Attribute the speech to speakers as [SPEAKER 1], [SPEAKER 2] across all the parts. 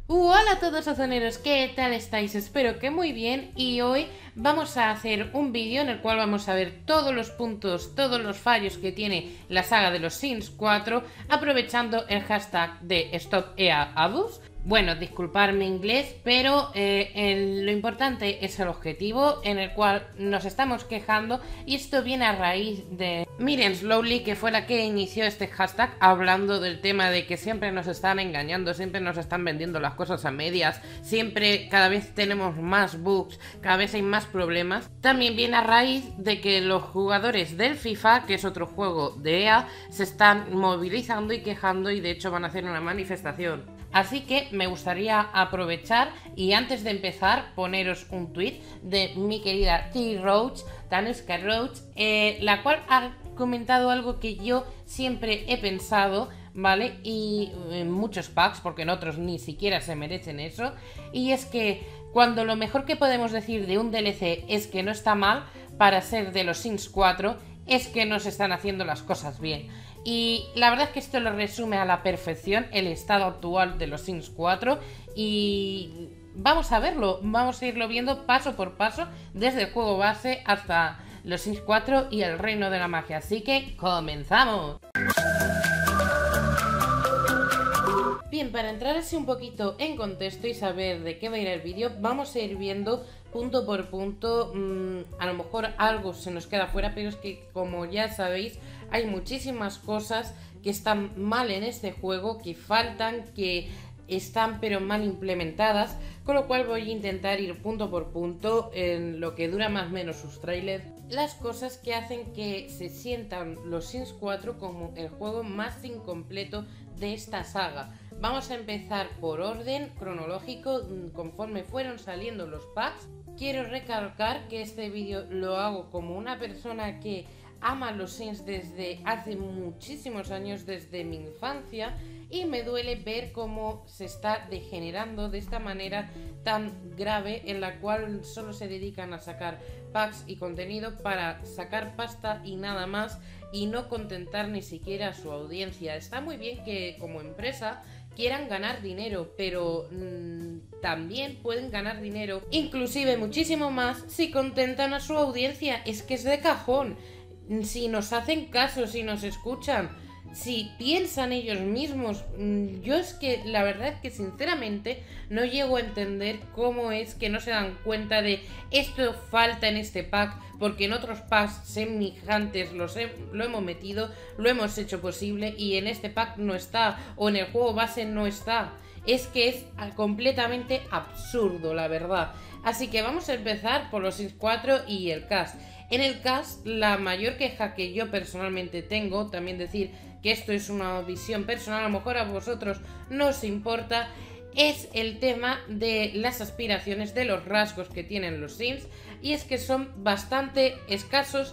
[SPEAKER 1] Hola a todos ozoneros, ¿qué tal estáis? Espero que muy bien y hoy vamos a hacer un vídeo en el cual vamos a ver todos los puntos, todos los fallos que tiene la saga de los Sims 4 aprovechando el hashtag de StopEAAbuse. Bueno, disculpad mi inglés, pero lo importante es el objetivo en el cual nos estamos quejando y esto viene a raíz de Miriam Slowly, que fue la que inició este hashtag hablando del tema de que siempre nos están engañando, siempre nos están vendiendo las cosas a medias, siempre cada vez tenemos más bugs, cada vez hay más problemas. También viene a raíz de que los jugadores del FIFA, que es otro juego de EA, se están movilizando y quejando y de hecho van a hacer una manifestación. Así que me gustaría aprovechar y antes de empezar poneros un tweet de mi querida T-Roach, Tanuska Roach, la cual ha comentado algo que yo siempre he pensado, ¿vale? Y en muchos packs, porque en otros ni siquiera se merecen eso, y es que cuando lo mejor que podemos decir de un DLC es que no está mal para ser de los Sims 4, es que no se están haciendo las cosas bien. Y la verdad es que esto lo resume a la perfección el estado actual de los Sims 4 y vamos a verlo, vamos a irlo viendo paso por paso desde el juego base hasta los Sims 4 y el reino de la magia. Así que ¡comenzamos! Bien, para entrar así un poquito en contexto y saber de qué va a ir el vídeo, vamos a ir viendo punto por punto. A lo mejor algo se nos queda fuera, pero es que como ya sabéis, hay muchísimas cosas que están mal en este juego, que faltan, que están pero mal implementadas, con lo cual voy a intentar ir punto por punto en lo que dura más o menos sus trailers, las cosas que hacen que se sientan los Sims 4 como el juego más incompleto de esta saga. Vamos a empezar por orden cronológico conforme fueron saliendo los packs. Quiero recalcar que este vídeo lo hago como una persona que ama los Sims desde hace muchísimos años, desde mi infancia, y me duele ver cómo se está degenerando de esta manera tan grave en la cual solo se dedican a sacar packs y contenido para sacar pasta y nada más y no contentar ni siquiera a su audiencia. Está muy bien que como empresa quieran ganar dinero, pero también pueden ganar dinero, inclusive muchísimo más, si contentan a su audiencia. Es que es de cajón. Si nos hacen caso, si nos escuchan, si piensan ellos mismos. Yo es que la verdad es que sinceramente no llego a entender cómo es que no se dan cuenta de esto falta en este pack, porque en otros packs semejantes lo hemos metido, lo hemos hecho posible y en este pack no está, o en el juego base no está. Es que es completamente absurdo, la verdad. Así que vamos a empezar por los Sims 4 y el cast. En el cast, la mayor queja que yo personalmente tengo, también decir que esto es una visión personal, a lo mejor a vosotros no os importa, es el tema de las aspiraciones, de los rasgos que tienen los Sims, y es que son bastante escasos.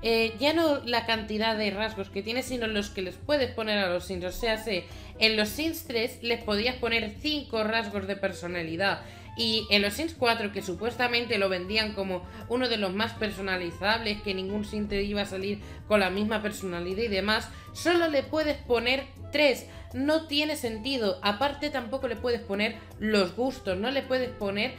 [SPEAKER 1] Ya no la cantidad de rasgos que tiene, sino los que les puedes poner a los Sims. O sea, en los Sims 3 les podías poner 5 rasgos de personalidad. Y en los Sims 4, que supuestamente lo vendían como uno de los más personalizables, que ningún Sim te iba a salir con la misma personalidad y demás, solo le puedes poner 3. No tiene sentido. Aparte tampoco le puedes poner los gustos, no le puedes poner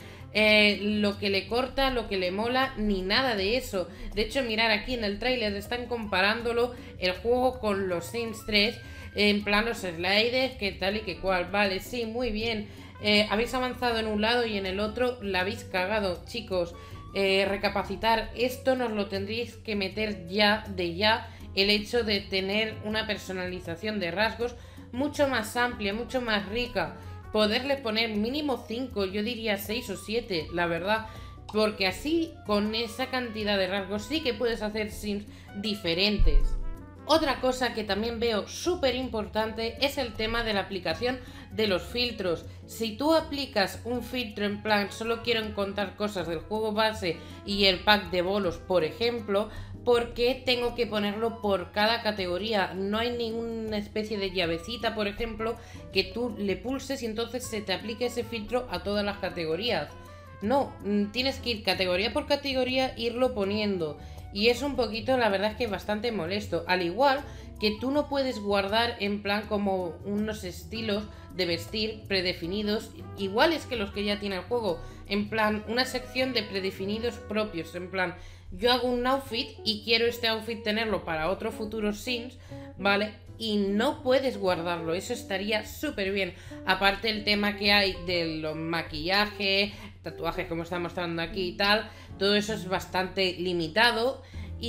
[SPEAKER 1] lo que le corta, lo que le mola, ni nada de eso. De hecho, mirar aquí en el tráiler están comparándolo el juego con los Sims 3, en plan los sliders, que tal y que cual. Vale, sí, muy bien. Habéis avanzado en un lado y en el otro la habéis cagado, chicos. Recapacitar, esto nos lo tendréis que meter ya de ya, el hecho de tener una personalización de rasgos mucho más amplia, mucho más rica. Poderle poner mínimo 5, yo diría 6 o 7, la verdad, porque así con esa cantidad de rasgos sí que puedes hacer Sims diferentes. Otra cosa que también veo súper importante es el tema de la aplicación de los filtros. Si tú aplicas un filtro en plan solo quiero encontrar cosas del juego base y el pack de bolos, por ejemplo, ¿por qué tengo que ponerlo por cada categoría? No hay ninguna especie de llavecita, por ejemplo, que tú le pulses y entonces se te aplique ese filtro a todas las categorías. No, tienes que ir categoría por categoría, irlo poniendo. y es un poquito, la verdad es que bastante molesto. Al igual que tú no puedes guardar en plan como unos estilos de vestir predefinidos, iguales que los que ya tiene el juego, en plan una sección de predefinidos propios, en plan yo hago un outfit y quiero este outfit tenerlo para otros futuros Sims, ¿vale? Y no puedes guardarlo, eso estaría súper bien. Aparte el tema que hay de los maquillajes, tatuajes como está mostrando aquí y tal, todo eso es bastante limitado.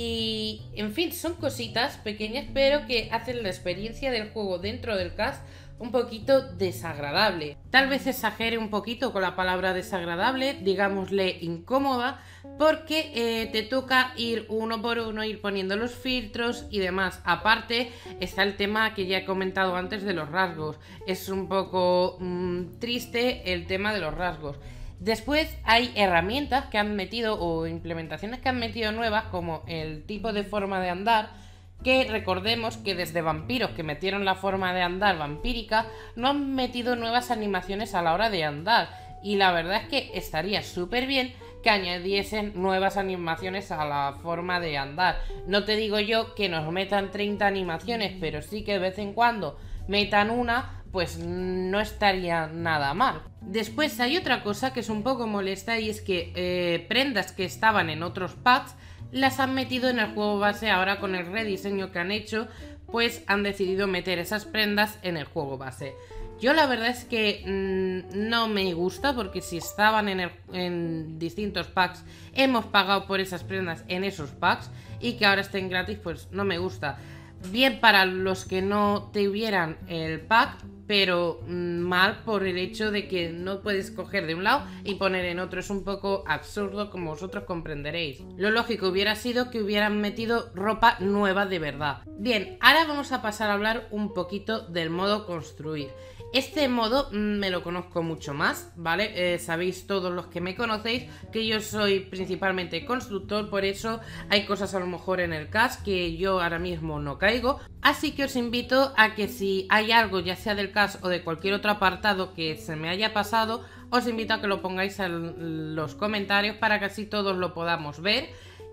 [SPEAKER 1] Y en fin, son cositas pequeñas pero que hacen la experiencia del juego dentro del cast un poquito desagradable. Tal vez exagere un poquito con la palabra desagradable, digámosle incómoda, porque te toca ir uno por uno, ir poniendo los filtros y demás. Aparte está el tema que ya he comentado antes de los rasgos. Es un poco triste el tema de los rasgos. Después hay herramientas que han metido o implementaciones que han metido nuevas, como el tipo de forma de andar, que recordemos que desde Vampiros, que metieron la forma de andar vampírica, no han metido nuevas animaciones a la hora de andar. Y la verdad es que estaría súper bien que añadiesen nuevas animaciones a la forma de andar. No te digo yo que nos metan 30 animaciones, pero sí que de vez en cuando metan una, pues no estaría nada mal. Después hay otra cosa que es un poco molesta, y es que prendas que estaban en otros packs las han metido en el juego base. Ahora con el rediseño que han hecho, pues han decidido meter esas prendas en el juego base. Yo la verdad es que no me gusta, porque si estaban en distintos packs, hemos pagado por esas prendas en esos packs, y que ahora estén gratis, pues no me gusta. Bien para los que no tuvieran el pack, pero mal por el hecho de que no puedes coger de un lado y poner en otro. Es un poco absurdo, como vosotros comprenderéis. Lo lógico hubiera sido que hubieran metido ropa nueva de verdad. Bien, ahora vamos a pasar a hablar un poquito del modo construir. Este modo me lo conozco mucho más, ¿vale? Sabéis todos los que me conocéis que yo soy principalmente constructor, por eso hay cosas a lo mejor en el cast que yo ahora mismo no caigo. Así que os invito a que si hay algo, ya sea del cast o de cualquier otro apartado que se me haya pasado, os invito a que lo pongáis en los comentarios para que así todos lo podamos ver.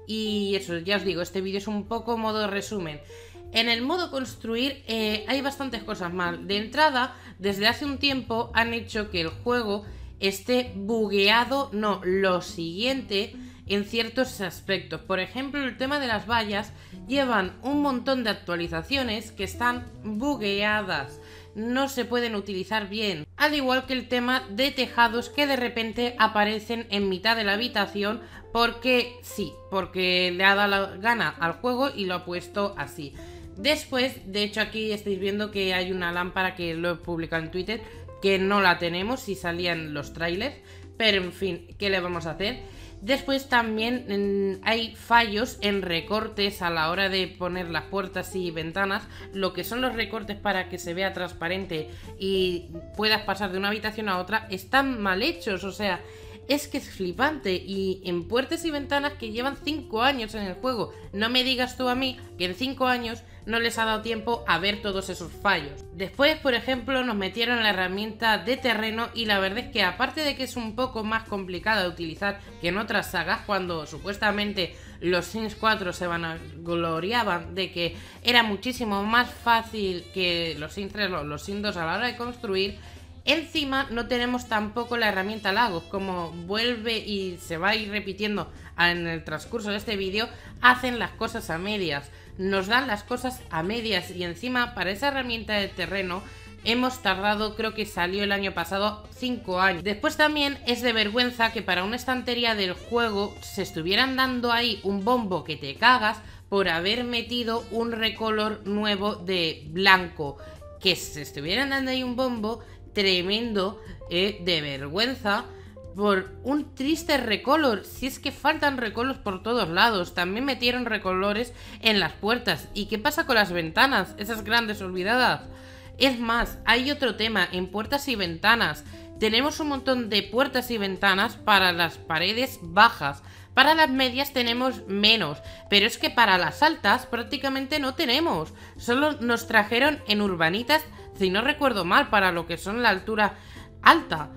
[SPEAKER 1] Y eso, ya os digo, este vídeo es un poco modo resumen. En el modo construir hay bastantes cosas mal. De entrada, desde hace un tiempo han hecho que el juego esté bugueado, no, lo siguiente, en ciertos aspectos. Por ejemplo, el tema de las vallas, llevan un montón de actualizaciones que están bugueadas, no se pueden utilizar bien. Al igual que el tema de tejados que de repente aparecen en mitad de la habitación porque sí, porque le ha dado la gana al juego y lo ha puesto así. Después, de hecho aquí estáis viendo que hay una lámpara que lo he publicado en Twitter, que no la tenemos si salían los trailers, pero en fin, ¿qué le vamos a hacer? Después también hay fallos en recortes a la hora de poner las puertas y ventanas. Lo que son los recortes para que se vea transparente y puedas pasar de una habitación a otra están mal hechos, o sea, es que es flipante. Y en puertas y ventanas que llevan 5 años en el juego. No me digas tú a mí que en 5 años no les ha dado tiempo a ver todos esos fallos. Después, por ejemplo, nos metieron la herramienta de terreno, y la verdad es que aparte de que es un poco más complicada de utilizar que en otras sagas, cuando supuestamente los Sims 4 se vanagloriaban de que era muchísimo más fácil que los Sims 3 o los Sims 2 a la hora de construir, encima no tenemos tampoco la herramienta lagos. Como vuelve y se va a ir repitiendo en el transcurso de este vídeo, hacen las cosas a medias. Nos dan las cosas a medias, y encima para esa herramienta de terreno hemos tardado, creo que salió el año pasado, 5 años. Después también es de vergüenza que para una estantería del juego se estuvieran dando ahí un bombo que te cagas por haber metido un recolor nuevo de blanco. Que se estuvieran dando ahí un bombo tremendo de vergüenza por un triste recolor. Si es que faltan recolores por todos lados. También metieron recolores en las puertas. ¿Y qué pasa con las ventanas? Esas grandes olvidadas. Es más, hay otro tema en puertas y ventanas. Tenemos un montón de puertas y ventanas para las paredes bajas. Para las medias tenemos menos, pero es que para las altas prácticamente no tenemos. Solo nos trajeron en urbanitas, si no recuerdo mal, para lo que son la altura alta.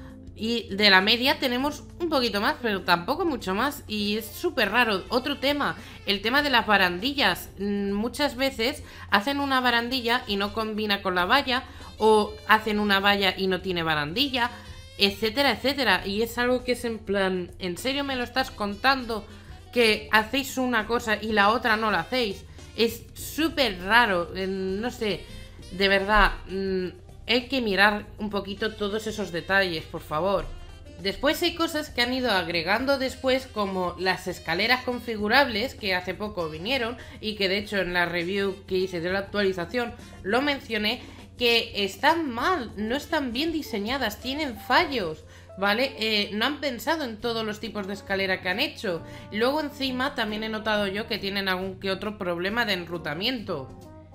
[SPEAKER 1] Y de la media tenemos un poquito más, pero tampoco mucho más. Y es súper raro. Otro tema, el tema de las barandillas. Muchas veces hacen una barandilla y no combina con la valla, o hacen una valla y no tiene barandilla, etcétera, etcétera. Y es algo que es en plan, ¿en serio me lo estás contando? Que hacéis una cosa y la otra no la hacéis. Es súper raro, no sé, de verdad, hay que mirar un poquito todos esos detalles, por favor. Después hay cosas que han ido agregando después, como las escaleras configurables, que hace poco vinieron y que de hecho en la review que hice de la actualización lo mencioné, que están mal, no están bien diseñadas, tienen fallos, ¿vale? No han pensado en todos los tipos de escalera que han hecho. Luego encima también he notado yo que tienen algún que otro problema de enrutamiento.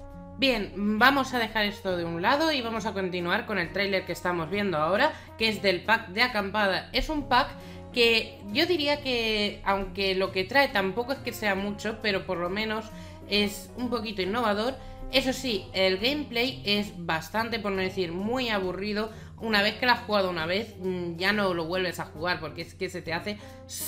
[SPEAKER 1] Bien, vamos a dejar esto de un lado y vamos a continuar con el tráiler que estamos viendo ahora, que es del pack de acampada. Es un pack que yo diría que, aunque lo que trae tampoco es que sea mucho, pero por lo menos es un poquito innovador. Eso sí, el gameplay es bastante, por no decir muy aburrido. Una vez que lo has jugado una vez, ya no lo vuelves a jugar porque es que se te hace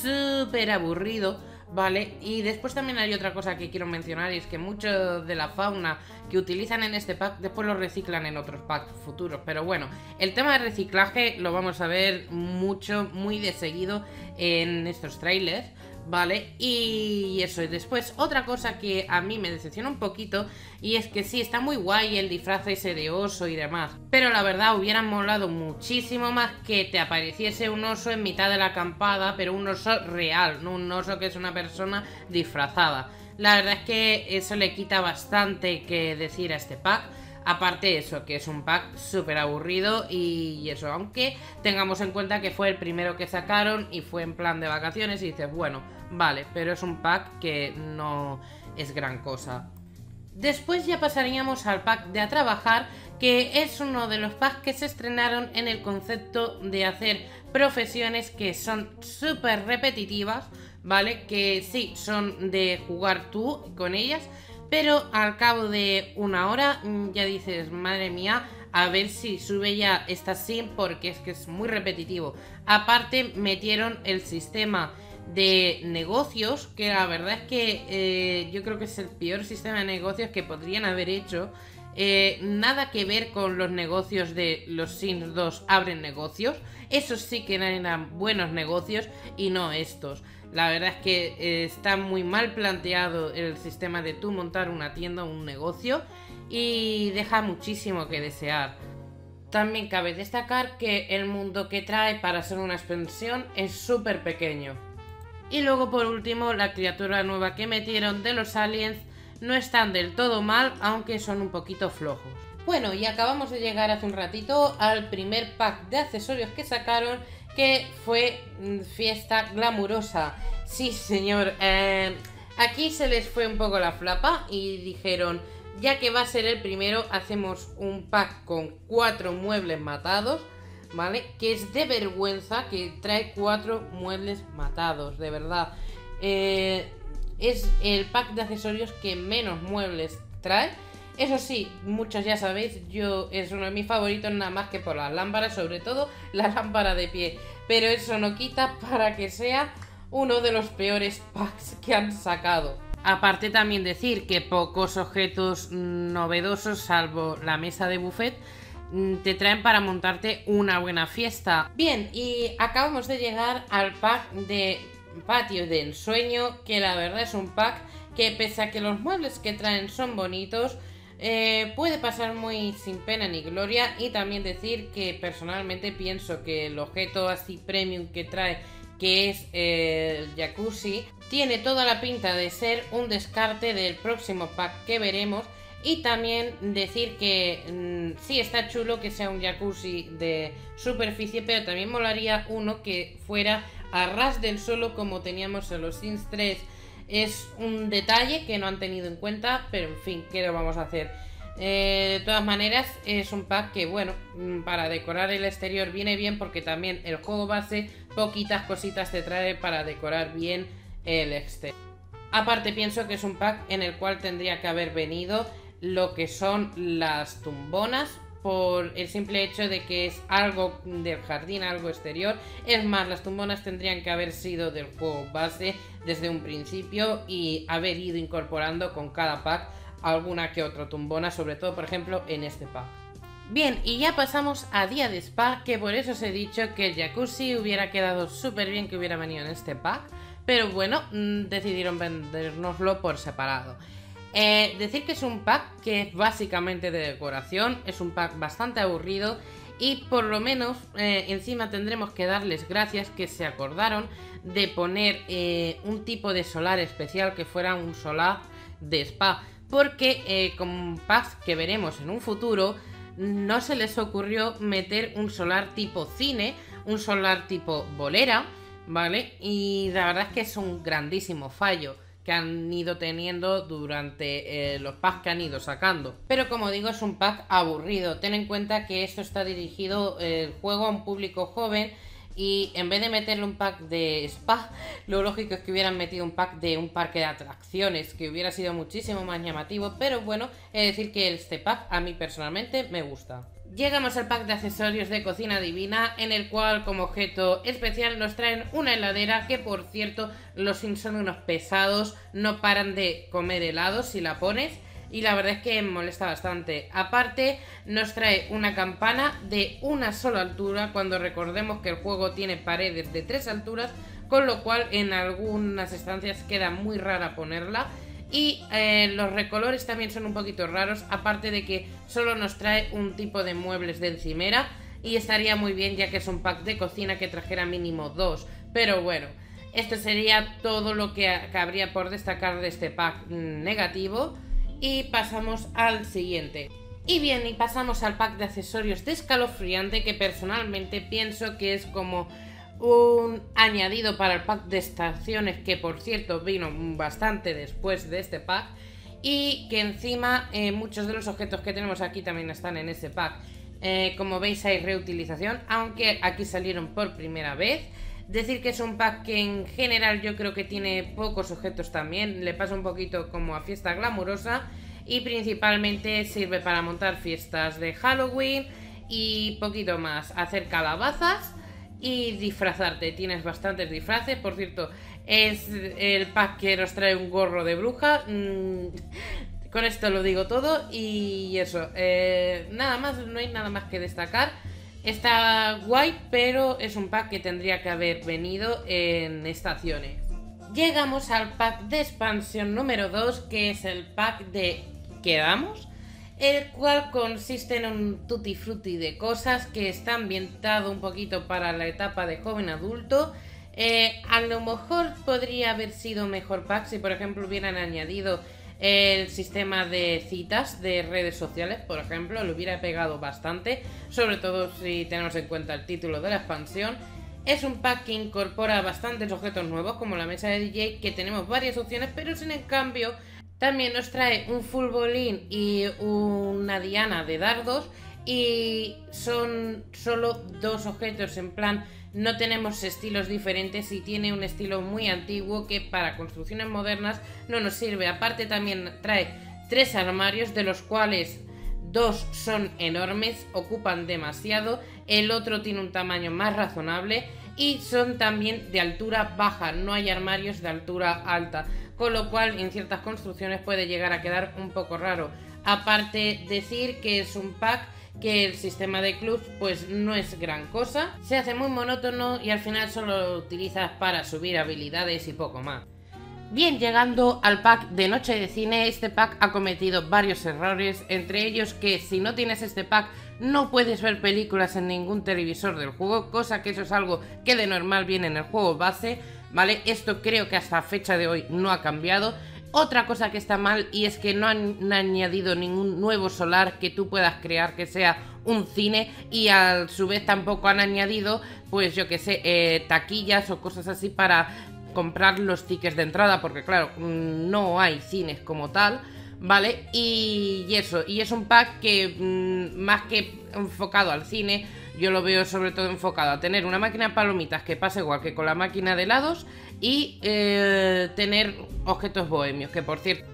[SPEAKER 1] súper aburrido, ¿vale? Y después también hay otra cosa que quiero mencionar, y es que mucho de la fauna que utilizan en este pack después lo reciclan en otros packs futuros. Pero bueno, el tema de reciclaje lo vamos a ver mucho, muy de seguido en estos trailers, ¿vale? Y eso, y después otra cosa que a mí me decepciona un poquito, y es que sí, está muy guay el disfraz ese de oso y demás, pero la verdad hubieran molado muchísimo más que te apareciese un oso en mitad de la acampada, pero un oso real, no un oso que es una persona disfrazada. La verdad es que eso le quita bastante que decir a este pack. Aparte eso, que es un pack súper aburrido y eso, aunque tengamos en cuenta que fue el primero que sacaron y fue en plan de vacaciones y dices, bueno, vale, pero es un pack que no es gran cosa. Después ya pasaríamos al pack de a trabajar, que es uno de los packs que se estrenaron en el concepto de hacer profesiones que son súper repetitivas, ¿vale? Que sí, son de jugar tú con ellas, pero al cabo de una hora ya dices, madre mía, a ver si sube ya esta sim, porque es que es muy repetitivo. Aparte metieron el sistema de negocios, que la verdad es que yo creo que es el peor sistema de negocios que podrían haber hecho. Nada que ver con los negocios de los Sims 2 abren negocios. Esos sí que eran buenos negocios y no estos. La verdad es que está muy mal planteado el sistema de tú montar una tienda o un negocio y deja muchísimo que desear. También cabe destacar que el mundo que trae para ser una expansión es súper pequeño. Y luego por último, la criatura nueva que metieron de los aliens no están del todo mal, aunque son un poquito flojos. Bueno, y acabamos de llegar hace un ratito al primer pack de accesorios que sacaron, que fue Fiesta Glamurosa. Sí, señor, aquí se les fue un poco la flapa y dijeron, ya que va a ser el primero, hacemos un pack con 4 muebles matados, ¿vale? Que es de vergüenza que trae 4 muebles matados, de verdad. Es el pack de accesorios que menos muebles trae. Eso sí, muchos ya sabéis, es uno de mis favoritos, nada más que por las lámparas, sobre todo la lámpara de pie. Pero eso no quita para que sea uno de los peores packs que han sacado. Aparte también decir que pocos objetos novedosos, salvo la mesa de buffet, te traen para montarte una buena fiesta. Bien, y acabamos de llegar al pack de patio de ensueño, que la verdad es un pack que, pese a que los muebles que traen son bonitos, puede pasar muy sin pena ni gloria. Y también decir que personalmente pienso que el objeto así premium que trae, que es el jacuzzi, tiene toda la pinta de ser un descarte del próximo pack que veremos. Y también decir que sí está chulo que sea un jacuzzi de superficie, pero también molaría uno que fuera a ras del suelo como teníamos en los Sims 3. Es un detalle que no han tenido en cuenta, pero en fin, ¿qué lo vamos a hacer? De todas maneras, es un pack que, bueno, para decorar el exterior viene bien, porque también el juego base poquitas cositas te trae para decorar bien el exterior. Aparte, pienso que es un pack en el cual tendría que haber venido lo que son las tumbonas, por el simple hecho de que es algo del jardín, algo exterior. Es más, las tumbonas tendrían que haber sido del juego base desde un principio y haber ido incorporando con cada pack alguna que otra tumbona, sobre todo por ejemplo en este pack. Bien, y ya pasamos a día de spa, que por eso os he dicho que el jacuzzi hubiera quedado súper bien que hubiera venido en este pack, pero bueno, decidieron vendérnoslo por separado. Decir que es un pack que es básicamente de decoración, es un pack bastante aburrido y por lo menos encima tendremos que darles gracias que se acordaron de poner un tipo de solar especial que fuera un solar de spa, porque con packs que veremos en un futuro no se les ocurrió meter un solar tipo cine, un solar tipo bolera, ¿vale? Y la verdad es que es un grandísimo fallo que han ido teniendo durante los packs que han ido sacando. Pero como digo, es un pack aburrido. Ten en cuenta que esto está dirigido el juego a un público joven y en vez de meterle un pack de spa, lo lógico es que hubieran metido un pack de un parque de atracciones, que hubiera sido muchísimo más llamativo. Pero bueno, he de decir que este pack a mí personalmente me gusta. Llegamos al pack de accesorios de cocina divina, en el cual como objeto especial nos traen una heladera, que por cierto los Sims son unos pesados, no paran de comer helados si la pones, y la verdad es que me molesta bastante. Aparte nos trae una campana de una sola altura, cuando recordemos que el juego tiene paredes de 3 alturas, con lo cual en algunas estancias queda muy rara ponerla. Y los recolores también son un poquito raros, aparte de que solo nos trae un tipo de muebles de encimera, y estaría muy bien ya que es un pack de cocina que trajera mínimo 2. Pero bueno, esto sería todo lo que habría por destacar de este pack negativo. Y pasamos al siguiente. Y bien, y pasamos al pack de accesorios de escalofriante, que personalmente pienso que es como un añadido para el pack de estaciones, que por cierto vino bastante después de este pack, y que encima muchos de los objetos que tenemos aquí también están en ese pack. Como veis hay reutilización, aunque aquí salieron por primera vez. Decir que es un pack que en general yo creo que tiene pocos objetos también, le pasa un poquito como a Fiesta Glamurosa, y principalmente sirve para montar fiestas de Halloween y poquito más, hacer calabazas y disfrazarte. Tienes bastantes disfraces, por cierto, es el pack que nos trae un gorro de bruja. Con esto lo digo todo y eso, nada más, no hay nada más que destacar. Está guay, pero es un pack que tendría que haber venido en estaciones. Llegamos al pack de expansión número 2, que es el pack de Quedamos, el cual consiste en un tutti frutti de cosas, que está ambientado un poquito para la etapa de joven adulto. A lo mejor podría haber sido mejor pack si por ejemplo hubieran añadido el sistema de citas de redes sociales, por ejemplo, lo hubiera pegado bastante, sobre todo si tenemos en cuenta el título de la expansión. Es un pack que incorpora bastantes objetos nuevos, como la mesa de DJ, que tenemos varias opciones, pero sin en cambio también nos trae un futbolín y una diana de dardos, y son solo 2 objetos, en plan no tenemos estilos diferentes, y tiene un estilo muy antiguo que para construcciones modernas no nos sirve. Aparte también trae 3 armarios, de los cuales 2 son enormes, ocupan demasiado, el otro tiene un tamaño más razonable y son también de altura baja, no hay armarios de altura alta, con lo cual en ciertas construcciones puede llegar a quedar un poco raro. Aparte decir que es un pack que el sistema de clubs pues no es gran cosa, se hace muy monótono y al final solo lo utilizas para subir habilidades y poco más. Bien, llegando al pack de noche de cine, este pack ha cometido varios errores, entre ellos que si no tienes este pack no puedes ver películas en ningún televisor del juego, cosa que eso es algo que de normal viene en el juego base, ¿vale? Esto creo que hasta fecha de hoy no ha cambiado. Otra cosa que está mal, y es que no han añadido ningún nuevo solar que tú puedas crear que sea un cine, y a su vez tampoco han añadido, pues yo que sé, taquillas o cosas así para comprar los tickets de entrada, porque claro, no hay cines como tal, ¿vale? Y eso, y es un pack que más que enfocado al cine, yo lo veo sobre todo enfocado a tener una máquina de palomitas que pasa igual que con la máquina de helados, y tener objetos bohemios, que por cierto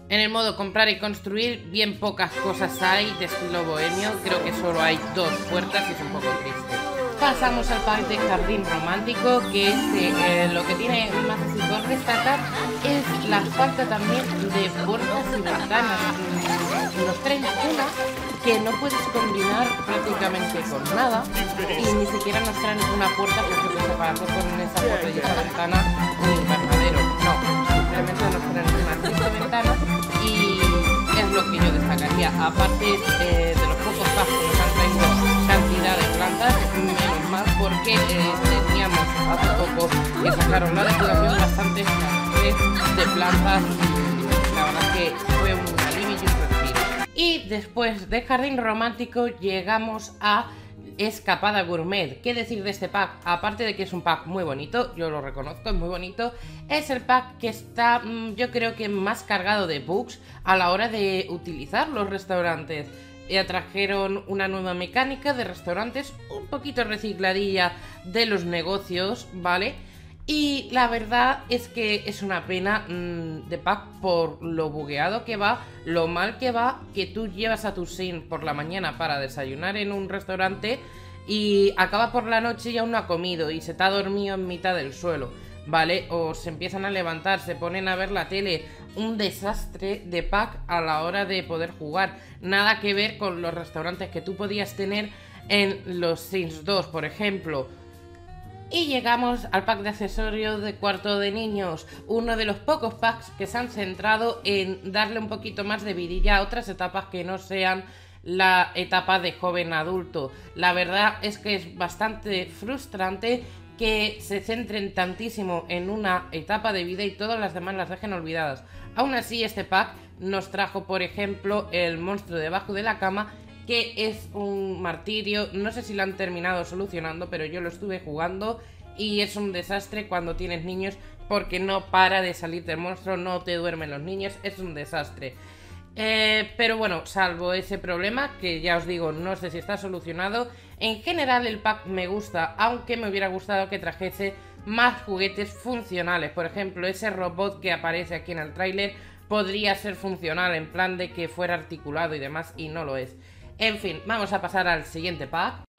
[SPEAKER 1] En el modo comprar y construir, bien pocas cosas hay de estilo bohemio. Creo que solo hay 2 puertas y es un poco triste. Pasamos al pack de jardín romántico, que es lo que tiene más así por destacar es la falta también de puertas y ventanas. Nos traen una que no puedes combinar prácticamente con nada y ni siquiera nos traen una puerta, pues yo que sé, para hacer con esa puerta y esa ventana un invernadero. No, simplemente nos traen una triste ventana y es lo que yo destacaría. Aparte de los pocos packs que nos han traído cantidad de plantas, menos mal porque teníamos hace poco que sacaron la depuración bastante escasez de plantas y la verdad que fue un alivio y un respiro. Y después de jardín romántico llegamos a Escapada Gourmet. ¿Qué decir de este pack? Aparte de que es un pack muy bonito, yo lo reconozco, es muy bonito, es el pack que está, yo creo que más cargado de bugs a la hora de utilizar los restaurantes. Ya trajeron una nueva mecánica de restaurantes, un poquito recicladilla de los negocios, ¿vale? Y la verdad es que es una pena de pack por lo bugueado que va, lo mal que va, que tú llevas a tu sim por la mañana para desayunar en un restaurante y acaba por la noche y aún no ha comido y se te ha dormido en mitad del suelo, ¿vale? O se empiezan a levantar, se ponen a ver la tele, un desastre de pack a la hora de poder jugar. Nada que ver con los restaurantes que tú podías tener en los Sims 2, por ejemplo. Y llegamos al pack de accesorios de cuarto de niños, uno de los pocos packs que se han centrado en darle un poquito más de vidilla a otras etapas que no sean la etapa de joven adulto. La verdad es que es bastante frustrante que se centren tantísimo en una etapa de vida y todas las demás las dejen olvidadas. Aún así, este pack nos trajo, por ejemplo, el monstruo debajo de la cama, que es un martirio. No sé si lo han terminado solucionando, pero yo lo estuve jugando y es un desastre cuando tienes niños porque no para de salir del monstruo, no te duermen los niños, es un desastre. Pero bueno, salvo ese problema, que ya os digo, no sé si está solucionado, en general el pack me gusta, aunque me hubiera gustado que trajese más juguetes funcionales. Por ejemplo, ese robot que aparece aquí en el tráiler podría ser funcional, en plan de que fuera articulado y demás, y no lo es. En fin, vamos a pasar al siguiente pack.